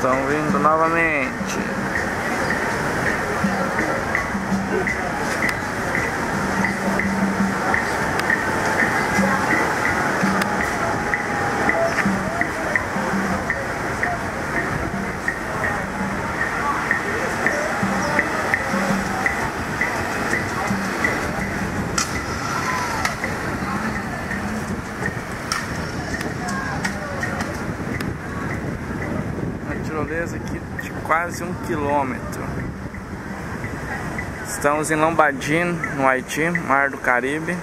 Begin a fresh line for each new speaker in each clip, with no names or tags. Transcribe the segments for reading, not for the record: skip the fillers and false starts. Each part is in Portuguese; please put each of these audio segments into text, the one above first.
estão vindo novamente. Tirolesa aqui de quase 1 quilômetro. Estamos em Lombadino, no Haiti, Mar do Caribe.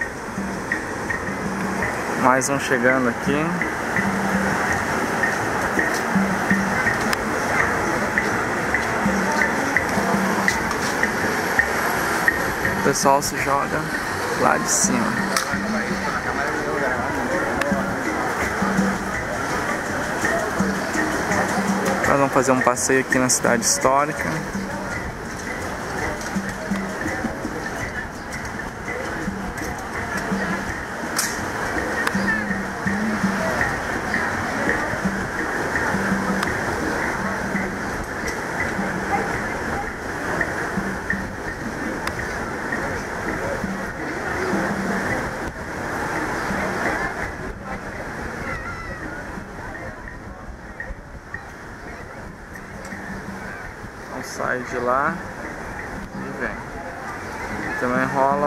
Mais um chegando aqui. O pessoal se joga lá de cima. Nós vamos fazer um passeio aqui na cidade histórica. Sai de lá e vem. Também rola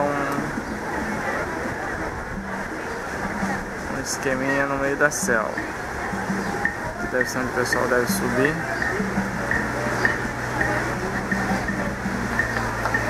um esqueminha no meio da selva. Que deve ser onde o pessoal deve subir.